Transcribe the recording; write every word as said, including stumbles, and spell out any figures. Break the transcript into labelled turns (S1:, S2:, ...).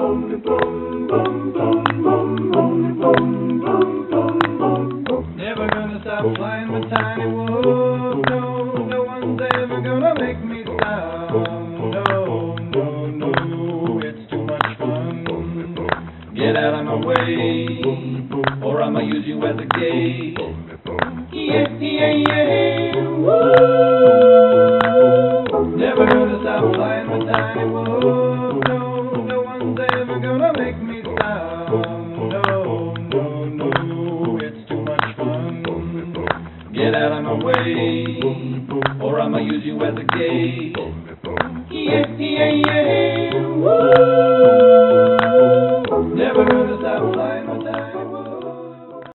S1: Never gonna stop flying with tiny whoop. No, no one's ever gonna make me stop. No, no, no, it's too much fun. Get out of my way, or I'ma use you as a gate. Yeah, yeah, yeah, woo. Never gonna stop flying with tiny whoop. No, no one's ever gonna make me stop. No, no, no, it's too much fun. Get out of my way, or I'ma use you as a gate. Yeah, yeah, yeah, woo.